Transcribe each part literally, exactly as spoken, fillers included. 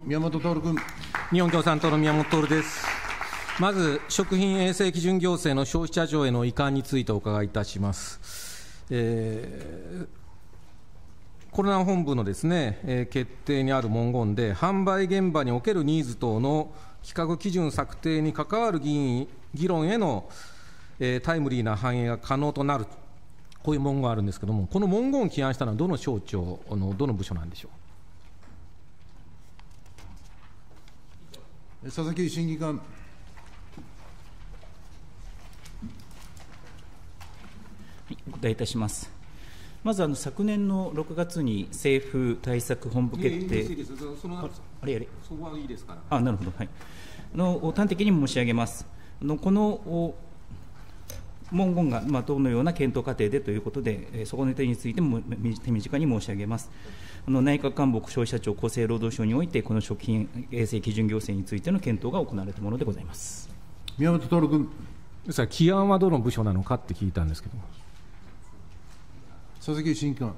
宮本徹君。 日本共産党の宮本徹です。まず、食品衛生基準行政の消費者庁への移管についてお伺いいたします。えー、コロナ本部のですね、えー、決定にある文言で、販売現場におけるニーズ等の規格基準策定に関わる議員議論への、えー、タイムリーな反映が可能となる、こういう文言があるんですけれども、この文言を起案したのはどの省庁のどの部署なんでしょう。佐々木審議官。 お答えいたします。まずあの昨年のろくがつに政府対策本部決定、あれやれ、 そこはいいですから。 あ、なるほど、はい、の端的に申し上げます。あのこの文言が、まあ、どのような検討過程でということで、そこの点についても手短に申し上げます。あの内閣官房消費者庁厚生労働省において、この食品衛生基準行政についての検討が行われたものでございます。 宮本徹君。 ですから、起案はどの部署なのかって聞いたんですけども。 佐々木審議官。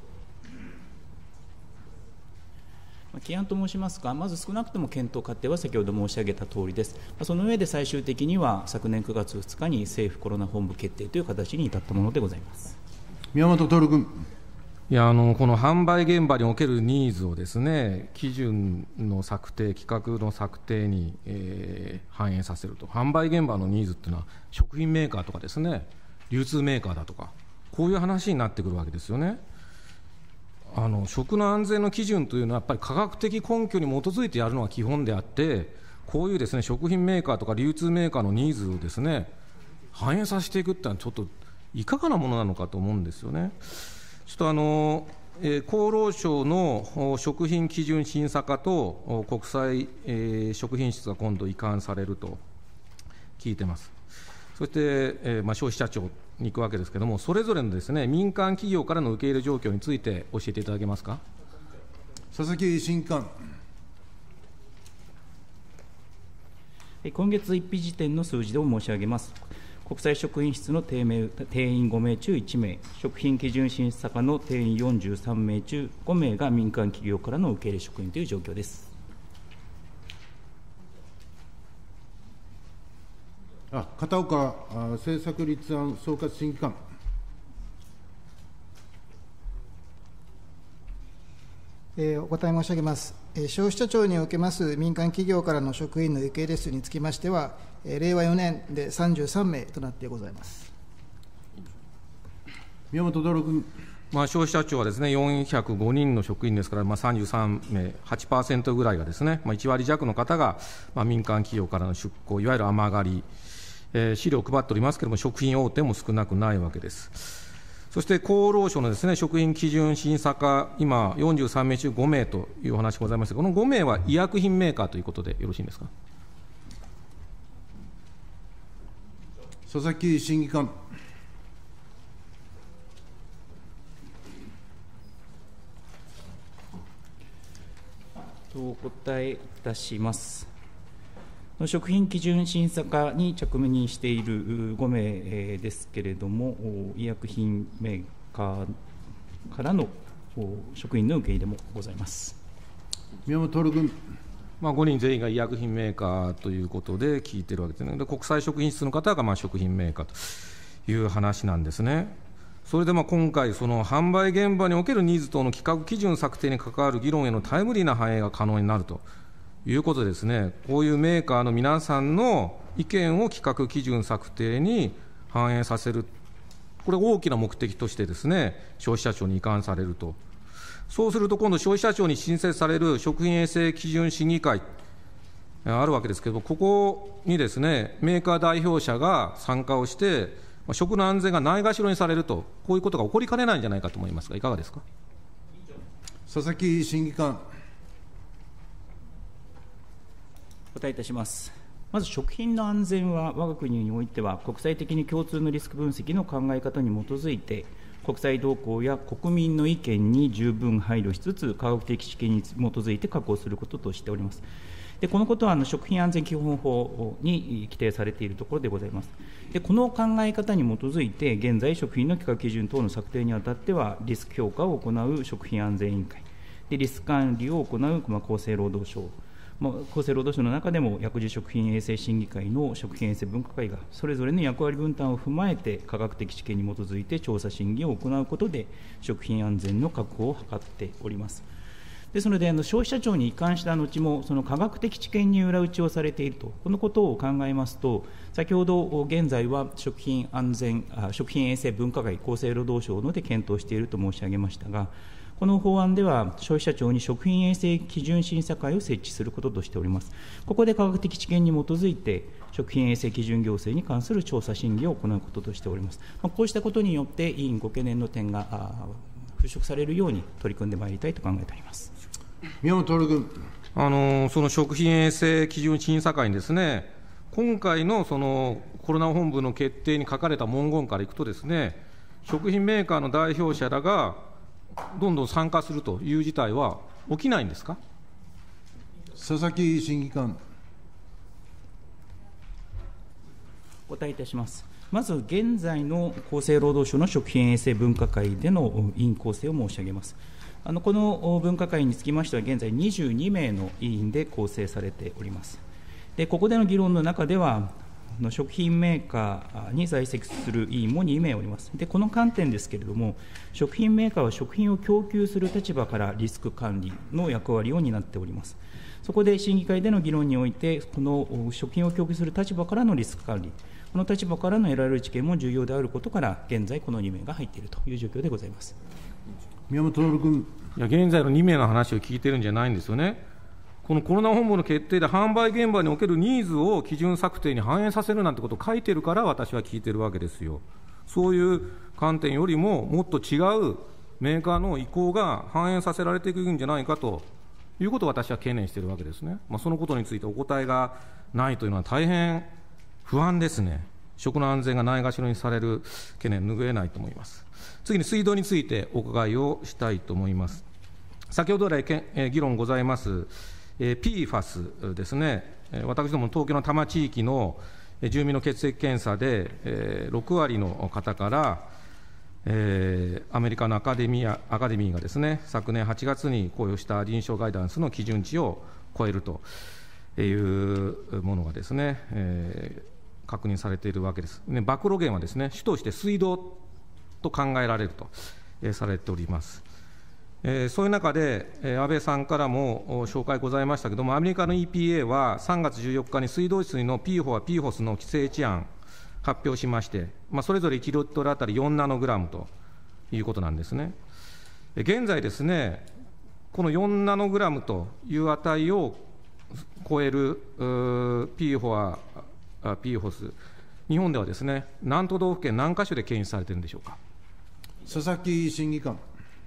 起案と申しますか、まず少なくとも検討過程は先ほど申し上げたとおりです。その上で最終的には昨年くがつふつかに政府コロナ本部決定という形に至ったものでございます。 宮本徹君。 いやあのこの販売現場におけるニーズをですね、基準の策定、規格の策定に、えー、反映させると、販売現場のニーズっていうのは、食品メーカーとかですね、流通メーカーだとか、こういう話になってくるわけですよね。あの食の安全の基準というのは、やっぱり科学的根拠に基づいてやるのが基本であって、こういうですね食品メーカーとか流通メーカーのニーズをですね反映させていくっていうのは、ちょっといかがなものなのかと思うんですよね。ちょっとあの、えー、厚労省の食品基準審査課と国際、えー、食品室が今度移管されると聞いてます。そして、えーまあ、消費者庁に行くわけですけれども、それぞれのですね民間企業からの受け入れ状況について教えていただけますか。 佐々木審議官。 今月ついたち時点の数字でも申し上げます。国際食品室の定名定員ごめい中いちめい、食品基準審査課の定員よんじゅうさんめい中ごめいが民間企業からの受け入れ職員という状況です。 あ、片岡政策立案総括審議官。 えー、お答え申し上げます。えー、消費者庁におけます民間企業からの職員の受け入れ数につきましては、えー、れいわよねんでさんじゅうさんめいとなってございます。 宮本徹君。 まあ、消費者庁はですねよんひゃくごにんの職員ですから、まあ、さんじゅうさんめい、はちパーセント ぐらいがですね、まあ、いちわりじゃくの方が、まあ、民間企業からの出向、いわゆる天狩り、えー、資料を配っておりますけれども、食品大手も少なくないわけです。そして厚労省のですね食品基準審査課、今、よんじゅうさんめい中ごめいというお話ございましたが、このごめいは医薬品メーカーということでよろしいんですか。 佐々木審議官。 お答えいたします。食品基準審査課に着任しているごめいですけれども、医薬品メーカーからの職員の受け入れもございます。 宮本徹君。 まあ、ごにん全員が医薬品メーカーということで聞いているわけですね。で、国際食品室の方がまあ食品メーカーという話なんですね。それでまあ今回、その販売現場におけるニーズ等の規格基準策定に関わる議論へのタイムリーな反映が可能になるということでですね、こういうメーカーの皆さんの意見を規格基準策定に反映させる、これ大きな目的としてですね、消費者庁に移管されると。そうすると今度消費者庁に新設される食品衛生基準審議会あるわけですけれども、ここにですね、メーカー代表者が参加をして、食の安全がないがしろにされると、こういうことが起こりかねないんじゃないかと思いますが、いかがですか。 佐々木審議官。 お答えいたします。まず食品の安全は、我が国においては、国際的に共通のリスク分析の考え方に基づいて、国際動向や国民の意見に十分配慮しつつ、科学的知見に基づいて確保することとしております。でこのことはあの食品安全基本法に規定されているところでございます。でこの考え方に基づいて、現在、食品の規格基準等の策定にあたっては、リスク評価を行う食品安全委員会、 でリスク管理を行う、まあ、厚生労働省、まあ、厚生労働省の中でも薬事食品衛生審議会の食品衛生分科会がそれぞれの役割分担を踏まえて科学的知見に基づいて調査審議を行うことで食品安全の確保を図っております。ですので、あの消費者庁に移管した後も、その科学的知見に裏打ちをされていると、このことを考えますと、先ほど現在は食品安全、食品衛生分科会、厚生労働省ので検討していると申し上げましたが、この法案では、消費者庁に食品衛生基準審査会を設置することとしております。ここで科学的知見に基づいて、食品衛生基準行政に関する調査審議を行うこととしております。まあ、こうしたことによって、委員ご懸念の点が払拭されるように取り組んでまいりたいと考えております。 宮本徹君。 あのその食品衛生基準審査会にですね、今回のそのコロナ本部の決定に書かれた文言からいくとですね、食品メーカーの代表者らがどんどん参加するという事態は起きないんですか。 佐々木審議官。 お答えいたします。まず現在の厚生労働省の食品衛生分科会での委員構成を申し上げます。あのこの分科会につきましては、現在にじゅうにめいの委員で構成されております。でここでの議論の中では、食品メーカーに在籍する委員もにめいおります。でこの観点ですけれども、食品メーカーは食品を供給する立場からリスク管理の役割を担っております。そこで審議会での議論において、この食品を供給する立場からのリスク管理、この立場からの得られる知見も重要であることから、現在、このにめいが入っているという状況でございます。 宮本徹君。 いや、現在のにめいの話を聞いてるんじゃないんですよね。このコロナ本部の決定で販売現場におけるニーズを基準策定に反映させるなんてことを書いてるから、私は聞いてるわけですよ。そういう観点よりも、もっと違うメーカーの意向が反映させられていくんじゃないかということを私は懸念しているわけですね。まあ、そのことについてお答えがないというのは大変不安ですね。食の安全がないがしろにされる懸念、拭えないと思います。次に水道についてお伺いをしたいと思います。先ほど来議論ございます、ピーファス ですね、私ども東京の多摩地域の住民の血液検査で、ろくわりの方から、アメリカのアカデミーアカデミーがですね、昨年はちがつに公表した臨床ガイダンスの基準値を超えるというものがですね、確認されているわけです。ね、暴露源はですね、主として水道と考えられると、えー、されております。えー、そういう中で、えー、安倍さんからも紹介ございましたけれども、アメリカの イーピーエー はさんがつじゅうよっかに水道水の ピーフォア、ピーフォスの規制値案発表しまして、まあ、それぞれいちリットルあたりよんナノグラムということなんですね。現在ですね、このよんナノグラムという値を超える ピーフォア、ピーフォス、日本ではですね、何都道府県、何箇所で検出されているんでしょうか。 佐々木審議官。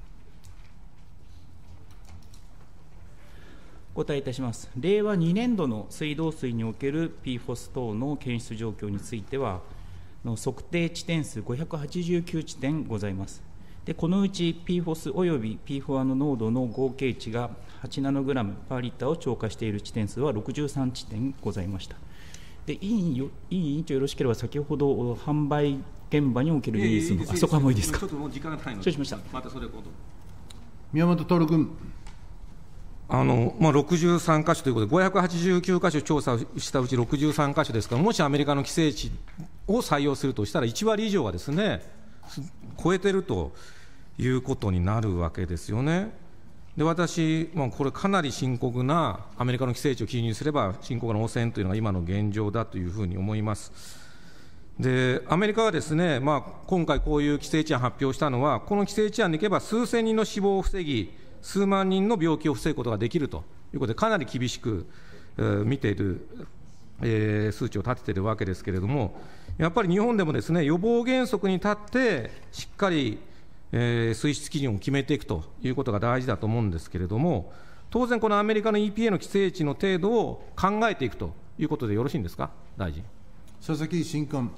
お答えいたします。れいわにねんどの水道水における ピーフォス 等の検出状況については、の測定地点数ごひゃくはちじゅうきゅう地点ございます。でこのうち ピーフォス および ピーフォア の濃度の合計値がはちナノグラムパーリッターを超過している地点数はろくじゅうさんちてんございました。で委員よ委員委員長よろしければ、先ほど販売現場におけるニーズの、あそこはもういいですか。 ちょっともう時間がないので、 承知しました。 またそれ今度。 宮本徹君。 あのまあ、ろくじゅうさんかしょということで、ごひゃくはちじゅうきゅうかしょ調査したうちろくじゅうさんかしょですから、もしアメリカの規制値を採用するとしたら、いちわり以上はですね、超えてるということになるわけですよね。で私、まあ、これ、かなり深刻な、アメリカの規制値を基準にすれば、深刻な汚染というのが今の現状だというふうに思います。でアメリカはですね、まあ、今回、こういう規制値案発表したのは、この規制値案でいけば、数千人の死亡を防ぎ、数万人の病気を防ぐことができるということで、かなり厳しく、えー、見ている、えー、数値を立てているわけですけれども、やっぱり日本でもですね、予防原則に立って、しっかり、えー、水質基準を決めていくということが大事だと思うんですけれども、当然、このアメリカの イーピーエー の規制値の程度を考えていくということでよろしいんですか、大臣。 佐々木審官。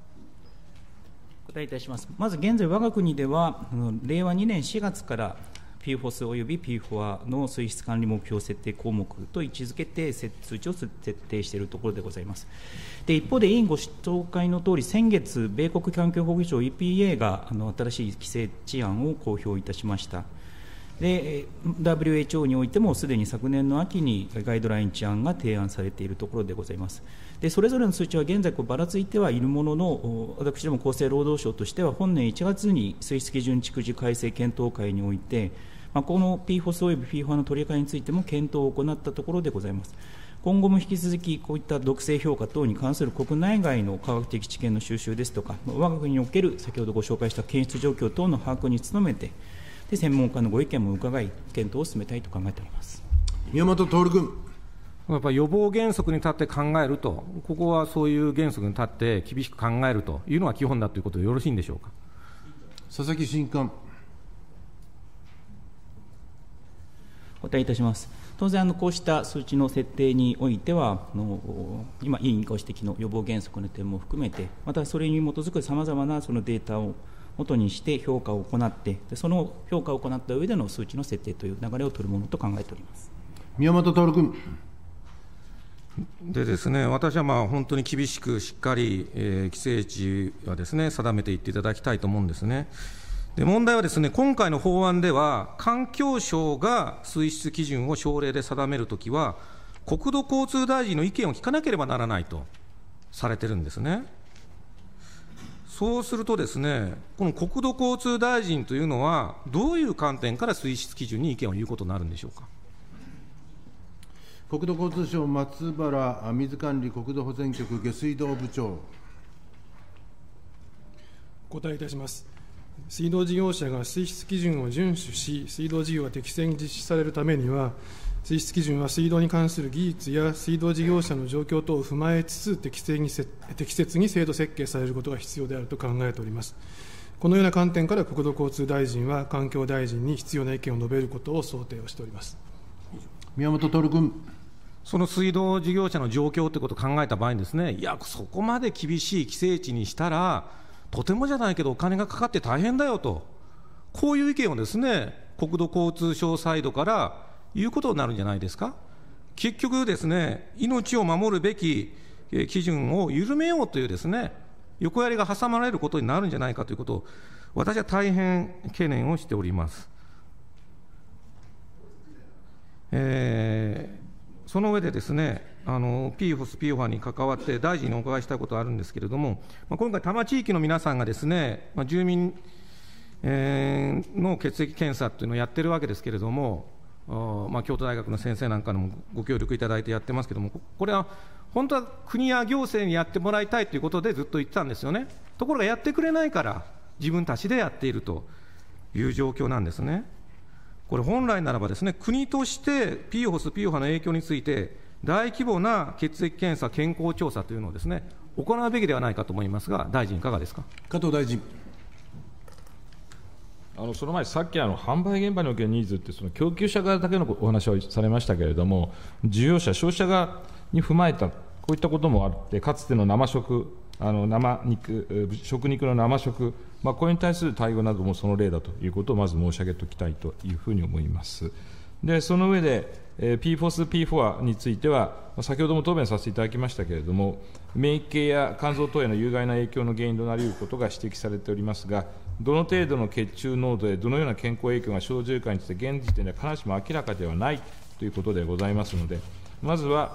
お答えいたします。まず現在、我が国では、れいわにねんしがつからピーフォス および ピーフォア の水質管理目標設定項目と位置づけて数値を設定しているところでございます。で一方で、委員ご紹介のとおり、先月、米国環境保護庁 イーピーエー があの新しい規制値案を公表いたしました。で ダブリューエイチオー においてもすでに昨年の秋にガイドライン値案が提案されているところでございます。でそれぞれの数値は現在ばらついてはいるものの、私ども厚生労働省としては本年いちがつに水質基準蓄次改正検討会において、まあ、この ピーフォス および ピーフォア の取り替えについても検討を行ったところでございます。今後も引き続きこういった毒性評価等に関する国内外の科学的知見の収集ですとか、我が国における先ほどご紹介した検出状況等の把握に努めて、で専門家のご意見も伺い、検討を進めたいと考えております。 宮本徹君。 やっぱり予防原則に立って考えると、ここはそういう原則に立って厳しく考えるというのが基本だということでよろしいんでしょうか。 佐々木新官。 お答えいたします。当然、あのこうした数値の設定においては、あの今、委員ご指摘の予防原則の点も含めて、またそれに基づくさまざまなそのデータを元にして評価を行って、その評価を行った上での数値の設定という流れを取るものと考えております。 宮本徹君。 でですね、私はまあ本当に厳しくしっかり、えー、規制値はですね定めていっていただきたいと思うんですね。で問題はですね、今回の法案では環境省が水質基準を省令で定めるときは国土交通大臣の意見を聞かなければならないとされてるんですね。そうするとですね、この国土交通大臣というのはどういう観点から水質基準に意見を言うことになるんでしょうか。 国土交通省松原水管理国土保全局下水道部長。 お答えいたします。水道事業者が水質基準を遵守し、水道事業が適正に実施されるためには、水質基準は水道に関する技術や水道事業者の状況等を踏まえつつ適正に適切に制度設計されることが必要であると考えております。このような観点から国土交通大臣は環境大臣に必要な意見を述べることを想定をしております。 宮本徹君。 その水道事業者の状況ということを考えた場合にですね、いや、そこまで厳しい規制値にしたら、とてもじゃないけどお金がかかって大変だよと、こういう意見をですね、国土交通省サイドから言うことになるんじゃないですか。結局ですね、命を守るべき基準を緩めようというですね、横やりが挟まれることになるんじゃないかということを、私は大変懸念をしております。えーその上でですね、あの ピーフォス、ピーフォア に関わって大臣にお伺いしたいことがあるんですけれども、まあ、今回、多摩地域の皆さんがですね、まあ、住民、えー、の血液検査というのをやってるわけですけれども、まあ、京都大学の先生なんかにもご協力いただいてやってますけれども、これは本当は国や行政にやってもらいたいということでずっと言ってたんですよね。ところがやってくれないから、自分たちでやっているという状況なんですね。これ本来ならばですね、国として ピーフォス、ピーフォア の影響について大規模な血液検査、健康調査というのをですね行うべきではないかと思いますが、大臣いかがですか。 加藤大臣。 あのその前、さっきあの販売現場におけるニーズって、その供給者側だけのお話をされましたけれども、需要者、消費者側に踏まえた、こういったこともあって、かつての生食、あの生肉、食肉の生食、まあ、これに対する対応などもその例だということをまず申し上げておきたいというふうに思います。でその上で、えー、ピーフォス、ピーフォア については、先ほども答弁させていただきましたけれども、免疫系や肝臓等への有害な影響の原因となり得ることが指摘されておりますが、どの程度の血中濃度でどのような健康影響が生じるかについて、現時点では必ずしも明らかではないということでございますので、まずは、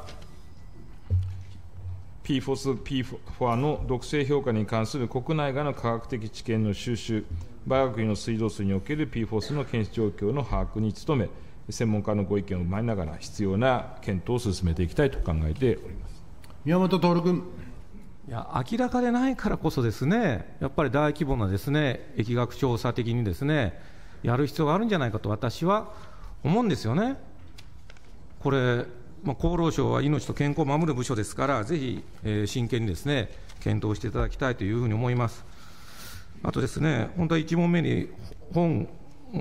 ピーフォス、ピーフォア の毒性評価に関する国内外の科学的知見の収集、我が国の水道水における ピーフォス の検出状況の把握に努め、専門家のご意見を踏まえながら、必要な検討を進めていきたいと考えております。 宮本徹君。 いや、明らかでないからこそですね、やっぱり大規模なですね疫学調査的にですねやる必要があるんじゃないかと私は思うんですよね。これまあ、厚労省は命と健康を守る部署ですから、ぜひ、えー、真剣にですね検討していただきたいというふうに思います。あとですね、本当はいち問目に本、うん、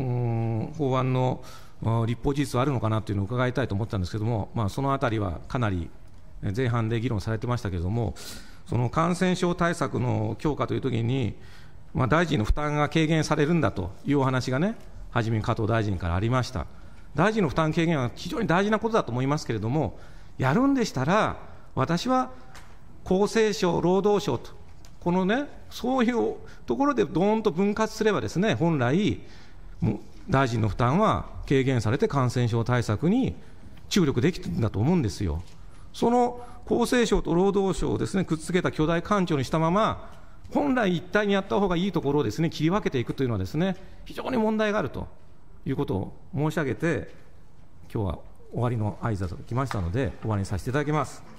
法案の立法事実はあるのかなというのを伺いたいと思ったんですけれども、まあ、そのあたりはかなり前半で議論されてましたけれども、その感染症対策の強化というときに、まあ、大臣の負担が軽減されるんだというお話がね、 初めに加藤大臣からありました。大臣の負担軽減は非常に大事なことだと思いますけれども、やるんでしたら、私は厚生省、労働省と、このね、そういうところでどーんと分割すればですね、本来、もう大臣の負担は軽減されて感染症対策に注力できるんだと思うんですよ。その厚生省と労働省をですね、くっつけた巨大官庁にしたまま、本来一体にやった方がいいところをですね、切り分けていくというのはですね、非常に問題があるということを申し上げて、今日は終わりの挨拶が来ましたので、終わりにさせていただきます。